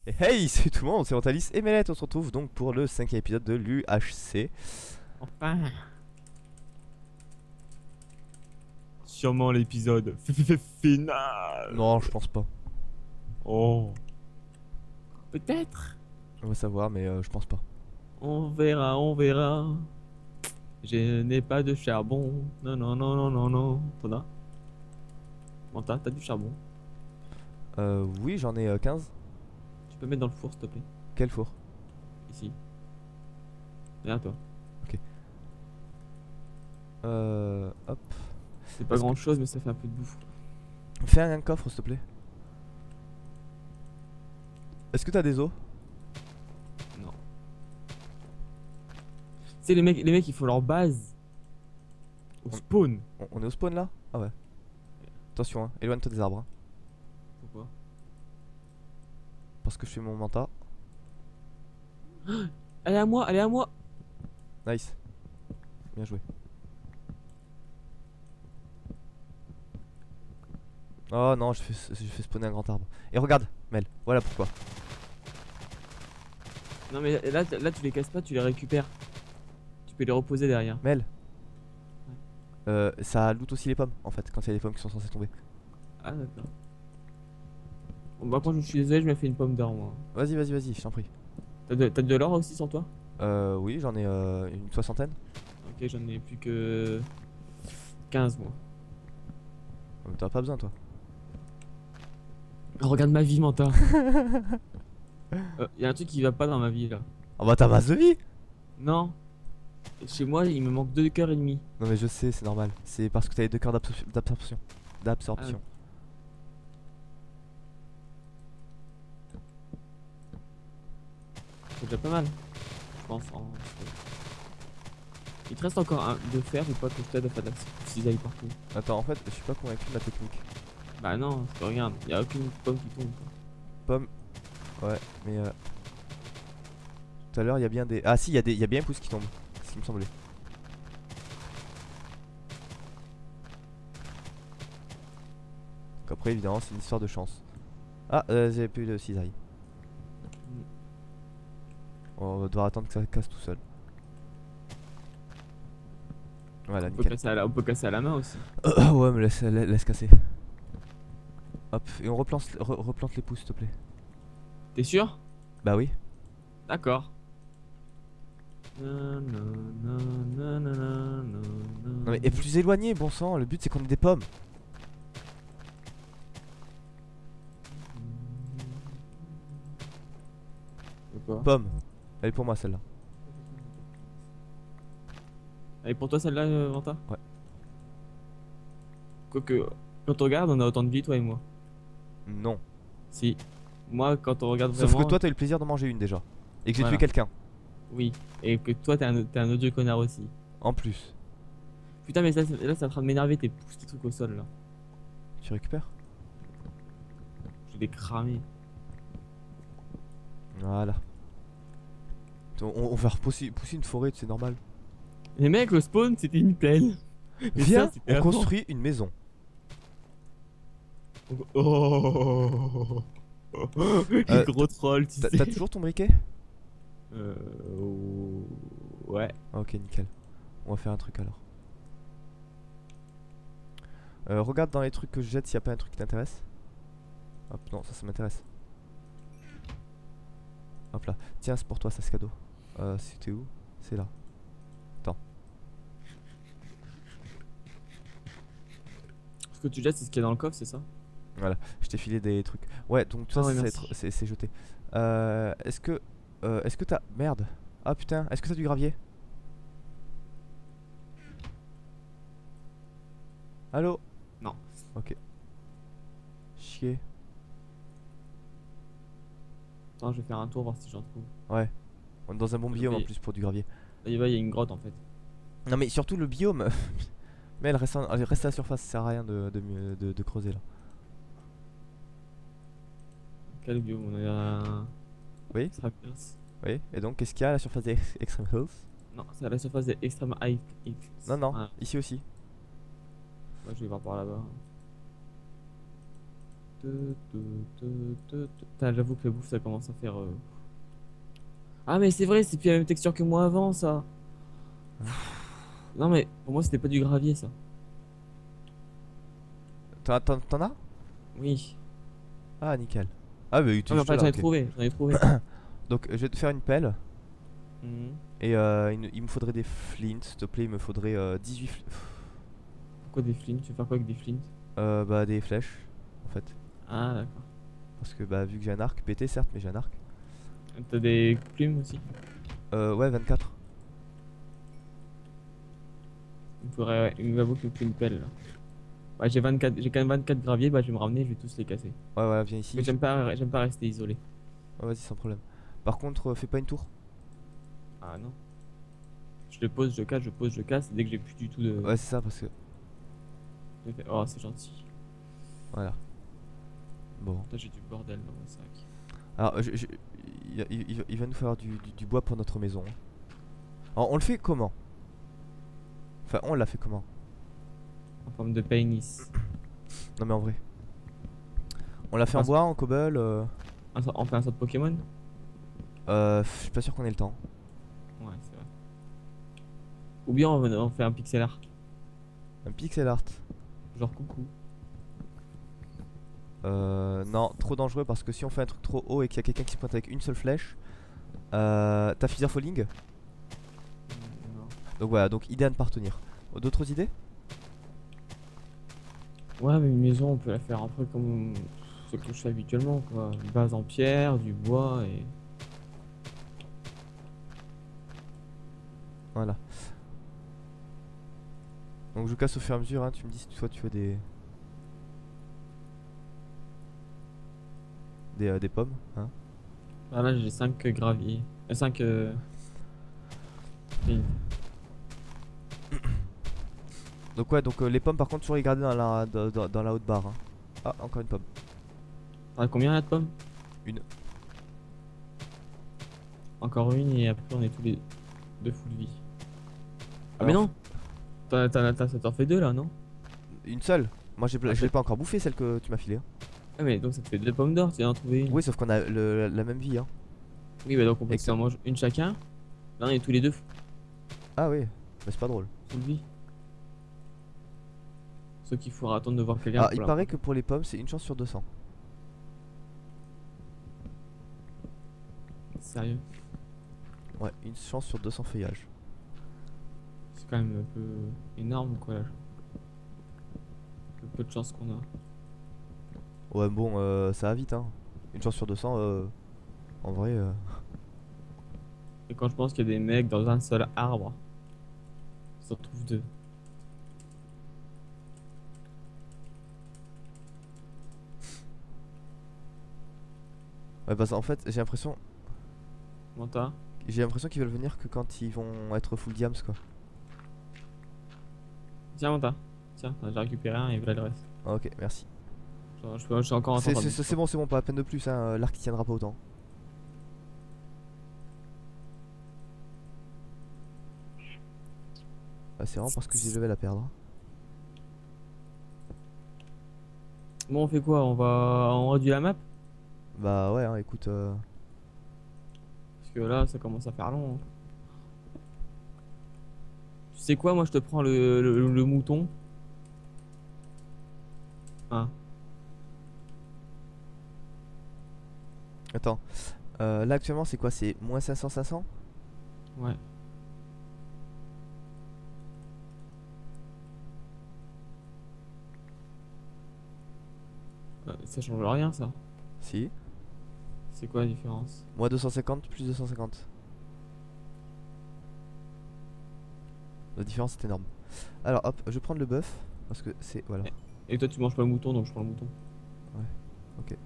Et hey, salut tout le monde, c'est Antalis et Melette, on se retrouve donc pour le 5e épisode de l'UHC. Enfin, sûrement l'épisode final. Non, je pense pas. Oh, peut-être. On va savoir, mais je pense pas. On verra, on verra. Je n'ai pas de charbon. Non, non, non, non, non, non. T'en as? Manta, t'as du charbon? Oui, j'en ai 15. Tu peux mettre dans le four, s'il te plaît. Quel four? Ici. Derrière toi. Ok. Hop. C'est pas Est-ce grand chose, mais ça fait un peu de bouffe. Fais un coffre, s'il te plaît. Est-ce que t'as des os? Non. C'est les mecs, ils font leur base au On- spawn. On est au spawn là? Ah ouais. Attention, hein, éloigne-toi des arbres. Hein, Pourquoi? parce que je fais mon manta. Allez à moi, allez à moi. Nice. Bien joué. Oh non, j'ai fait spawner un grand arbre. Et regarde, Mel, voilà pourquoi. Non mais là tu les casses pas, tu les récupères. Tu peux les reposer derrière. Mel, ça loot aussi les pommes en fait, quand il y a des pommes qui sont censées tomber. Ah d'accord. Bon bah quand je suis désolé, je m'ai fait une pomme d'or moi. Vas-y, vas-y, vas-y, je t'en prie. T'as de l'or aussi sur toi? Oui, j'en ai une soixantaine. Ok, j'en ai plus que 15 moi. T'en as pas besoin toi. Regarde ma vie, Manta. Y a un truc qui va pas dans ma vie là. Ah bah t'as masse de vie. Non. Chez moi, il me manque 2 cœurs et demi. Non mais je sais, c'est normal. C'est parce que t'as les deux cœurs d'absorption. D'absorption. C'est déjà pas mal. Je pense. Il te reste encore un de fer ou pas que je t'aide à faire de la cisaille partout? Attends, en fait, je suis pas convaincu de la technique. Bah non, parce que regarde, y a aucune pomme qui tombe. Pomme. Ouais, mais tout à l'heure, il y a bien des. Ah si, il y a bien un pouce qui tombe. C'est ce qui me semblait. Donc après, évidemment, c'est une histoire de chance. Ah, j'ai plus de cisaille. On va devoir attendre que ça casse tout seul. Voilà, nickel. On peut casser à la main aussi. Ouais, mais laisse casser. Hop, et on replante les pousses, s'il te plaît. T'es sûr? Bah oui. D'accord. Non mais et plus éloigné, bon sang, le but c'est qu'on ait des pommes. Quoi? Pomme. Elle est pour moi celle-là. Et pour toi celle-là, Vanta? Ouais. Quoique, quand on regarde, on a autant de vie, toi et moi. Non. Si. Moi, quand on regarde Sauf vraiment... que toi t'as eu le plaisir d'en manger une déjà. Et que j'ai tué Voilà. quelqu'un. Oui. Et que toi, t'es un odieux connard aussi. En plus. Putain, mais là, c'est en train de m'énerver, tes pouces, tes trucs au sol, là. Tu récupères. Je vais les cramer. Voilà. On va pousser une forêt, c'est normal. Les mecs, le spawn, c'était une plaine. Et Viens, ça, c'était on avant. construit une maison. Oh. Quel gros troll, tu sais. T'as toujours ton briquet? Euh... Ouais. Ah, ok, nickel. On va faire un truc alors. Regarde dans les trucs que je jette s'il n'y a pas un truc qui t'intéresse. Hop, non, ça m'intéresse. Hop là. Tiens, c'est pour toi, ça c'est cadeau. C'était où? C'est là. Attends. Ce que tu jettes, c'est ce qu'il y a dans le coffre, c'est ça? Voilà, je t'ai filé des trucs. Ouais, donc tout ça, Ah ouais, c'est merci. c'est jeté. Est-ce que. Est-ce que t'as. Merde. Ah putain, est-ce que t'as du gravier? Allô? Non. Ok. Chier. Attends, je vais faire un tour, voir si j'en trouve. Ouais. On est dans un bon biome en Oui. plus pour du gravier. Là, il y a une grotte en fait. Non mais surtout le biome. Mais elle reste, elle reste à la surface, ça sert à rien de creuser là. Quel biome? On est à... Oui, Extreme Hills. oui. Et donc qu'est-ce qu'il y a à la surface des Extreme Hills? Non, c'est à la surface des Extreme Hills. Non, non, Ah, ici aussi. ouais, je vais voir par là-bas. Putain, j'avoue que la bouffe ça commence à faire. Ah, mais c'est vrai, c'est plus la même texture que moi avant ça. Non, mais pour moi c'était pas du gravier ça. T'en as? Oui. Ah, nickel. Ah, bah, Ah, t'es mais juste enfin, là, j'en ai ok. trouvé, j'en ai trouvé. Donc, je vais te faire une pelle. Mhm. Et il me faudrait des flints, s'il te plaît. Il me faudrait 18 Pourquoi des flints? Tu veux faire quoi avec des flints? bah, des flèches, en fait. Ah, d'accord. Parce que, bah, vu que j'ai un arc, pété certes, mais j'ai un arc. T'as des plumes aussi? Ouais, 24. Il me faudrait, ouais, il m'avoue qu'il me faut une pelle là. Ouais, j'ai quand même 24 graviers, bah je vais me ramener, je vais tous les casser. Ouais, voilà, viens Mais ici. j'aime pas rester isolé. Ouais, vas-y, sans problème. Par contre, fais pas une tour. Ah non. Je le pose, je casse, je pose, je casse. Dès que j'ai plus du tout de. Ouais, c'est ça, parce que. Oh, c'est gentil. Voilà. Bon. Putain, j'ai du bordel dans mon sac. Alors, il va nous falloir du bois pour notre maison. Alors, on le fait comment? Enfin, on l'a fait comment? En forme de pénis. Non, mais en vrai. On l'a fait en Enfin, bois, en cobble on fait un sort de Pokémon? Je suis pas sûr qu'on ait le temps. Ouais, c'est vrai. Ou bien on fait un pixel art. Un pixel art. Genre coucou. Non, trop dangereux parce que si on fait un truc trop haut et qu'il y a quelqu'un qui se pointe avec une seule flèche, t'as Feather Falling. Non. Donc voilà, donc idée à ne pas retenir. D'autres idées? Ouais, mais une maison, on peut la faire un peu comme ce que je fais habituellement, quoi. Une base en pierre, du bois et. Voilà. Donc je casse au fur et à mesure, hein. Tu me dis si toi tu veux des pommes, hein. Ah là, j'ai 5 graviers. 5 lignes. Donc ouais, donc les pommes par contre toujours les garder dans la haute barre, hein. Ah, encore une pomme. T'en as combien là de pommes? Une. Encore une et après on est tous les deux full vie. Ah mais Alors, non! Ça t'en fait deux là, non? une seule. Moi Ah, je l'ai pas encore bouffé celle que tu m'as filée, hein. ah mais donc ça te fait deux pommes d'or, tu viens d'en trouver une. Oui, sauf qu'on a la même vie, hein. Oui, bah donc on peut Exact. s'en manger une chacun. Là on est tous les deux Ah oui, mais c'est pas drôle. full vie. Sauf qu'il faudra attendre de voir quelqu'un Ah, pour il la paraît manger. que pour les pommes c'est une chance sur 200. Sérieux? Ouais, une chance sur 200 feuillages. C'est quand même un peu énorme quoi là. Le peu de chance qu'on a. Ouais, bon, ça va vite, hein. Une chance sur 200, en vrai. Et quand je pense qu'il y a des mecs dans un seul arbre, ça se retrouve deux. Ouais, parce qu'en fait, Comment t'as? j'ai l'impression qu'ils veulent venir que quand ils vont être full diams, quoi. Tiens, Manta. Tiens, j'ai récupéré un et voilà le reste. Ah, ok, merci. Je suis encore en train de. C'est bon, pas la peine de plus, hein. L'arc il tiendra pas autant. Ah, c'est vraiment parce que j'ai level à perdre. Bon, on fait quoi? On réduit la map? Bah ouais, hein, écoute. Parce que là, ça commence à faire long, hein. Tu sais quoi? Moi, je te prends le mouton. Ah, Attends. Là actuellement c'est quoi? C'est moins 500? ouais. Ça change rien, ça. Si. C'est quoi la différence? Moins 250 plus 250. La différence est énorme. Alors hop, je vais prendre le bœuf. Parce que c'est. Voilà. Et toi, tu manges pas le mouton, donc je prends le mouton. Ok.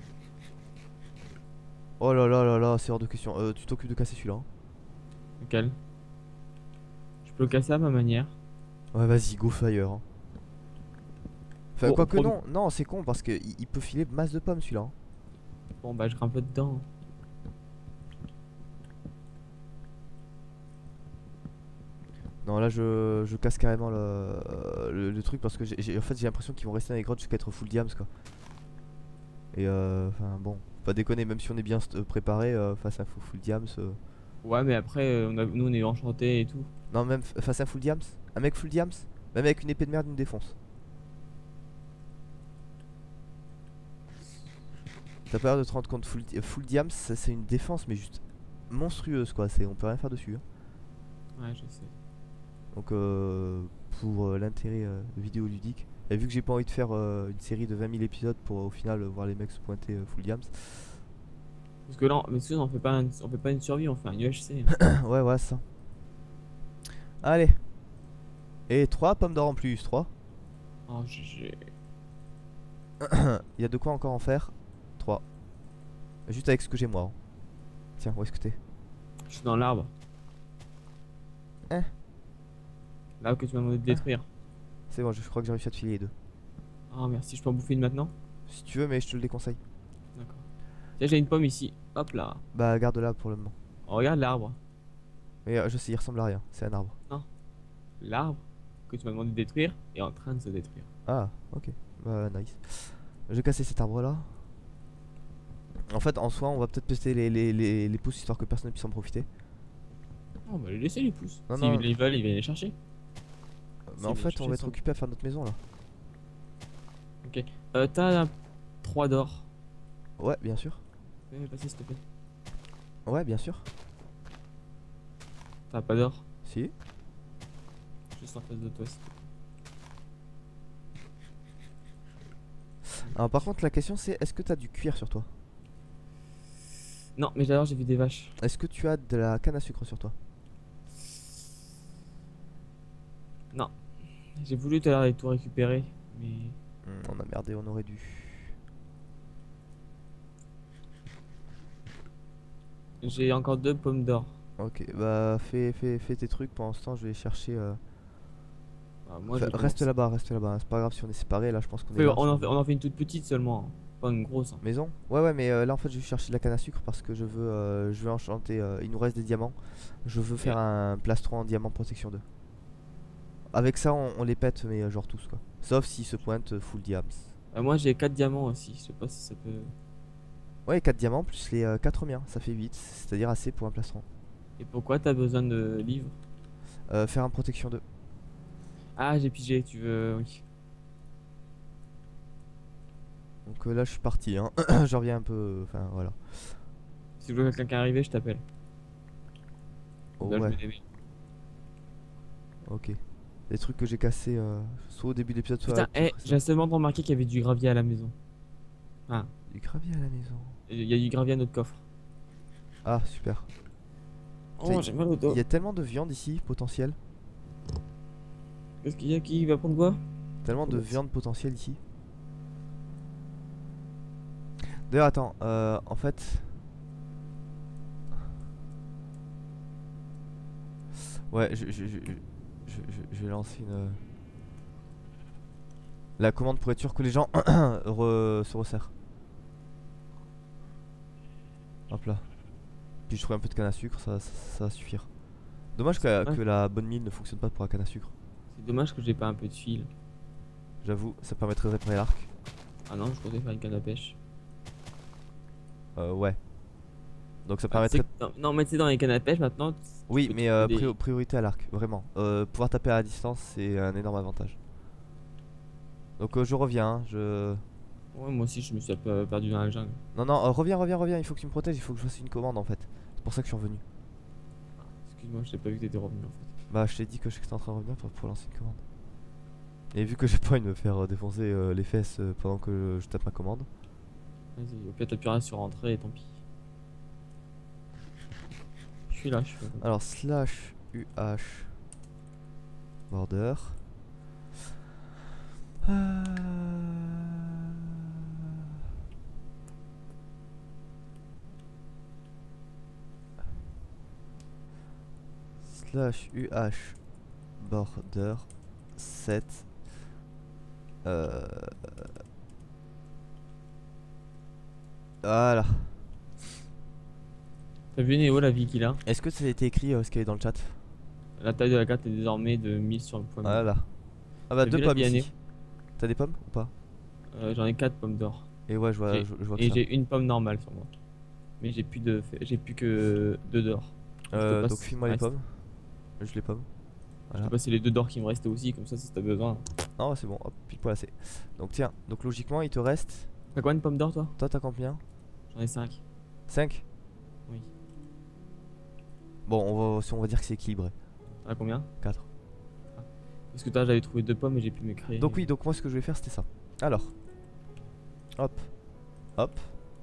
Oh là là là là, c'est hors de question. Tu t'occupes de casser celui-là, hein. Lequel? Je peux le casser à ma manière. Ouais, vas-y, go fire, hein. Enfin, Bon, quoique non, non, c'est con parce que il peut filer masse de pommes celui-là, hein. Bon, bah, je grimpe dedans. Non, là je casse carrément le truc parce que en fait j'ai l'impression qu'ils vont rester dans les grottes jusqu'à être full diams, quoi. Et enfin bon, pas déconner, même si on est bien préparé face à full diams. Ouais, mais après, nous on est enchantés et tout. Non, même face à full diams, un mec full diams, même avec une épée de merde, il nous défonce. T'as peur de te rendre compte, full diams, c'est une défense, mais juste monstrueuse quoi. On peut rien faire dessus, hein. Ouais, je sais. Donc, pour l'intérêt vidéoludique, et vu que j'ai pas envie de faire une série de 20 000 épisodes pour au final voir les mecs se pointer full diams. Parce que là, mais excuse, on fait pas une survie, on fait un UHC. Ouais, ouais, ça. Allez. Et 3 pommes d'or en plus, 3. Oh, GG. Il y a de quoi encore en faire. 3. Juste avec ce que j'ai moi, hein. Tiens, où est-ce que t'es? Je suis dans l'arbre. Hein? Là que tu m'as demandé de détruire. C'est bon, je crois que j'ai réussi à te filer les deux. Ah, merci, je peux en bouffer une maintenant? Si tu veux, mais je te le déconseille. D'accord. Tiens, j'ai une pomme ici. Hop là. Bah, garde-la pour le moment. Oh, regarde l'arbre. Mais je sais, il ressemble à rien. C'est un arbre. Non. L'arbre que tu m'as demandé de détruire est en train de se détruire. Ah, ok. Bah, nice. Je vais casser cet arbre là. En fait, en soi, on va peut-être tester les pousses histoire que personne ne puisse en profiter. Oh, on va les laisser les pousses. Non, S'ils non. les veulent, ils viennent les chercher. Mais en fait, on va être occupé à faire notre maison là. Ok. T'as 3 d'or. Ouais, bien sûr. Fais passer s'il te plaît. Ouais, bien sûr. T'as pas d'or? Si. Juste en face de toi s'il te plaît. Alors, par contre, la question c'est est-ce que t'as du cuir sur toi? Non, mais d'abord j'ai vu des vaches. Est-ce que tu as de la canne à sucre sur toi? Non. J'ai voulu tout à l'heure tout récupérer, mais. On a merdé, on aurait dû. J'ai encore 2 pommes d'or. Ok, bah fais tes trucs pendant ce temps, je vais chercher. Ah, moi, je vais Reste commencer. là-bas, reste là-bas. C'est pas grave si on est séparés, là je pense qu'on est Ouais, large. on en fait une toute petite seulement, hein. Pas une grosse, hein. Maison? Ouais, ouais, mais là en fait je vais chercher de la canne à sucre parce que je veux enchanter. Il nous reste des diamants. Je veux faire un plastron en diamant protection 2. Avec ça, on les pète, mais genre tous quoi. Sauf s'ils se pointent full diams. Moi j'ai 4 diamants aussi, je sais pas si ça peut. Ouais, 4 diamants plus les 4 miens, ça fait 8, c'est-à-dire assez pour un plastron. Et pourquoi t'as besoin de livres? Faire un protection 2. Ah, j'ai pigé, tu veux. Oui. Donc là je suis parti, hein. Je reviens un peu. Enfin voilà. Si je vois quelqu'un qui est arrivé, je t'appelle. Oh, Là, je ouais, mets des mails. ok. Des trucs que j'ai cassés soit au début de l'épisode, soit. Putain, j'ai seulement remarqué qu'il y avait du gravier à la maison. Ah, Du gravier à la maison. il y a du gravier à notre coffre. Ah, super. Oh, j'ai mal au dos. Il y a tellement de viande ici, potentielle. Qu'est-ce qu'il y a qui va prendre quoi? Tellement de viande potentielle ici. D'ailleurs, attends, en fait. Ouais, je vais lancer une. La commande pour être sûr que les gens se resserrent. Hop là. Puis je trouve un peu de canne à sucre, ça va suffire. Dommage que la bonne mine ne fonctionne pas pour la canne à sucre. C'est dommage que j'ai pas un peu de fil. J'avoue, ça permettrait de réparer l'arc. Ah non, je comptais faire une canne à pêche. Ouais. Donc ça Ah, permettrait. non, mais tu sais, dans les cannes à pêche maintenant. Oui, peux mais trouver des- priorité à l'arc, vraiment. Pouvoir taper à la distance, c'est un énorme avantage. Donc je reviens, hein, Ouais, moi aussi, je me suis un peu perdu dans la jungle. Non, non, reviens, il faut que tu me protèges, il faut que je fasse une commande en fait. C'est pour ça que je suis revenu. Excuse-moi, je t'ai pas vu que t'étais revenu en fait. Bah, je t'ai dit que j'étais en train de revenir pour lancer une commande. Et vu que j'ai pas envie de me faire défoncer les fesses pendant que je tape ma commande. Vas-y, au pire, t'as plus rien sur entrée et tant pis. Je suis là, je suis là. Alors, slash UH border. Euh, Slash UH border 7. Voilà. T'as vu Néo la vie qu'il a? Est-ce que ça a été écrit ce qu'il y avait dans le chat? La taille de la carte est désormais de 1000 sur le point. Voilà. Ah bah T'as deux vu la pommes vie à ici. T'as des pommes ou pas? J'en ai 4 pommes d'or. Et ouais, J'ai- je vois que Et ça. j'ai une pomme normale sur moi. Mais j'ai plus que 2 d'or. Je te Donc passe ce qui file-moi me les reste. pommes. Je les pommes. Je te Voilà. passe les 2 d'or qui me restaient aussi, comme ça si t'as besoin. Non, c'est bon, hop, pile poil assez. Donc tiens, donc logiquement, il te reste. T'as combien de pommes d'or toi? Toi, t'as combien? J'en ai 5. 5. Oui. Bon, si on va dire que c'est équilibré. T'en as combien? 4. Parce que toi j'avais trouvé 2 pommes et j'ai pu me créer. Donc oui, donc moi ce que je vais faire c'était ça. Alors, hop, hop,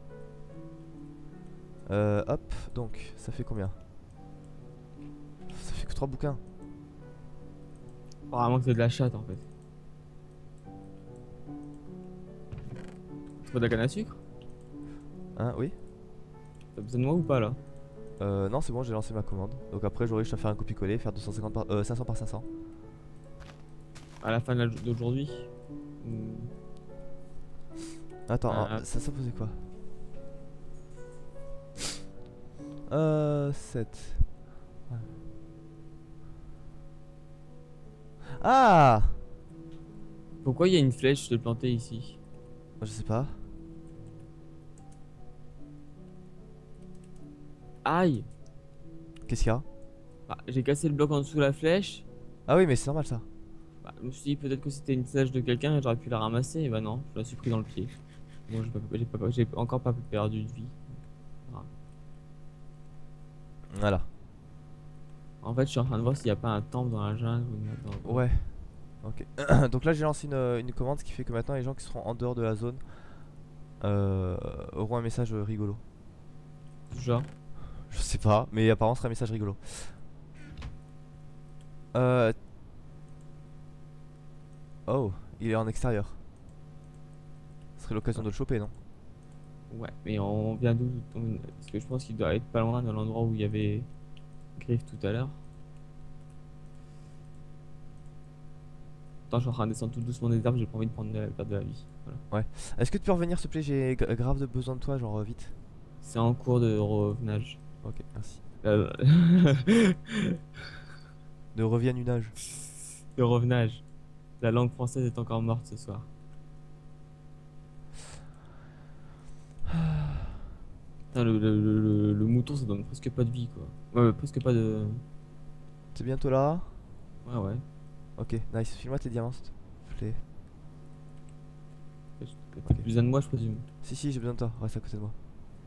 hop, donc ça fait combien? Ça fait que 3 bouquins. Apparemment que c'est de la chatte en fait. Tu veux de la canne à sucre? Hein, oui? T'as besoin de moi ou pas là? Non, c'est bon, j'ai lancé ma commande. Donc après, j'aurai juste à faire un copier-coller, faire 250 par, 500 par 500. À la fin d'aujourd'hui? Ou- Attends, Ah, ça faisait quoi? 7. Ah! Pourquoi il y a une flèche de plantée ici? Je sais pas. Aïe! Qu'est-ce qu'il y a? Bah, j'ai cassé le bloc en dessous de la flèche. Ah oui, mais c'est normal ça. Bah, je me suis dit peut-être que c'était une flèche de quelqu'un et j'aurais pu la ramasser. Et bah non, je la suis pris dans le pied. Bon, j'ai encore pas perdu de vie. Voilà. Voilà. En fait, je suis en train de voir s'il n'y a pas un temple dans la jungle ou dans... Ouais. Ok. Donc là, j'ai lancé une commande, ce qui fait que maintenant, les gens qui seront en dehors de la zone auront un message rigolo. Genre. Je sais pas, mais apparemment, ce sera un message rigolo. Euh... Oh, il est en extérieur. Ce serait l'occasion de le choper, non? Ouais, mais on vient d'où? Parce que je pense qu'il doit être pas loin de l'endroit où il y avait Griff tout à l'heure. Attends, je suis en train de descendre tout doucement des arbres, j'ai pas envie de perdre de la vie. Voilà. Est-ce que tu peux revenir, s'il te plaît? J'ai grave de besoin de toi, genre vite. C'est en cours de revenage. Ok, merci. Euh, De reviens nage. de revenage. La langue française est encore morte ce soir. Putain, le mouton ça donne presque pas de vie quoi. Ouais, presque pas de. T'es bientôt là? Ouais, ouais. Ok, nice. File-moi tes diamants, s'il te plaît. T'as plus besoin de moi, je présume. Si, j'ai besoin de toi. Reste à côté de moi.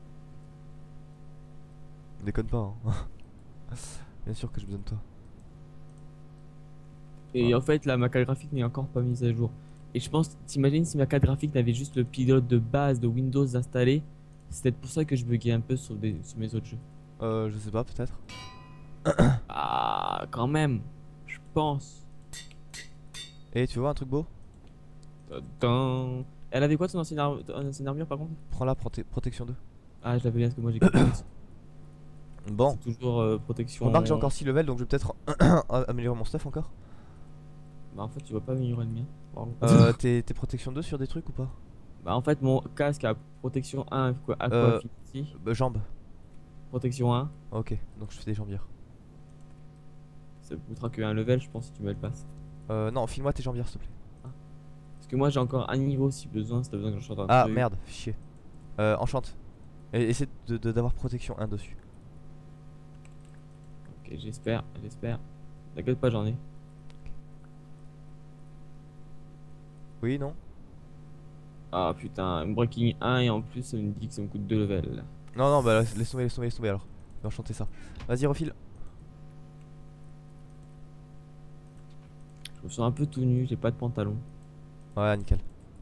Déconne pas, hein. Bien sûr que j'ai besoin de toi. Et en fait, ma carte graphique n'est encore pas mise à jour. Et je pense, t'imagines si ma carte graphique n'avait juste le pilote de base de Windows installé, c'est peut-être pour ça que je buguais un peu sur mes autres jeux. Je sais pas, peut-être. Ah, quand même, je pense. Et tu vois un truc beau? Tadam. Elle avait quoi ton ancienne armure par contre? Prends-la, protection 2. Ah, je l'avais bien parce que moi j'ai copié. Bon, C'est toujours protection. remarque, j'ai encore 6 levels donc je vais peut-être améliorer mon stuff encore. Bah, en fait, tu vas pas améliorer le mien. Pardon. T'es protection 2 sur des trucs ou pas? Bah, en fait, mon casque a protection 1, Aqua Affinity. Jambes. Protection 1. Ok, donc je fais des jambières. Ça coûtera que un level, je pense, si tu me le passes. Non, file-moi tes jambières s'il te plaît. Parce que moi j'ai encore un niveau si besoin, si t'as besoin que je chante un Ah truc. merde, chier. Enchante. Et essaie d'avoir protection 1 dessus. Ok, j'espère. T'inquiète pas, j'en ai. Oui, non? Ah putain, breaking 1 et en plus ça me dit que ça me coûte 2 levels. Non, bah laisse tomber alors. Je vais enchanter ça. Vas-y, refile. Je me sens un peu tout nu, j'ai pas de pantalon. Ouais, nickel.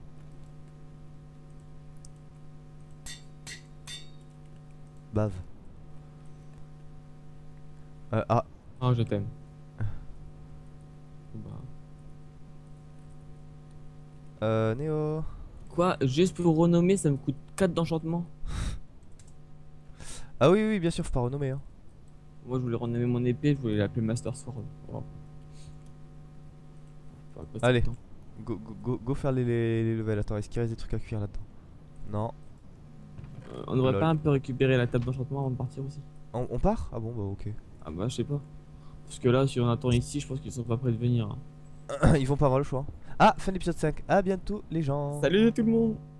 Bave. Ah, Oh, je t'aime. Bah. Néo. Quoi? Juste pour renommer, ça me coûte 4 d'enchantement? Ah oui, bien sûr, faut pas renommer, hein. Moi je voulais renommer mon épée, je voulais l'appeler Master Sword. Oh. Allez. Go faire les levels. Attends, est-ce qu'il reste des trucs à cuire là-dedans? Non. On devrait Lol. pas un peu récupérer la table d'enchantement avant de partir aussi? On part? Ah bon, bah ok. Ah bah je sais pas. Parce que là si on attend ici, je pense qu'ils sont pas prêts de venir. Ils vont pas avoir le choix. Ah, fin de l'épisode 5. À bientôt les gens. Salut tout le monde!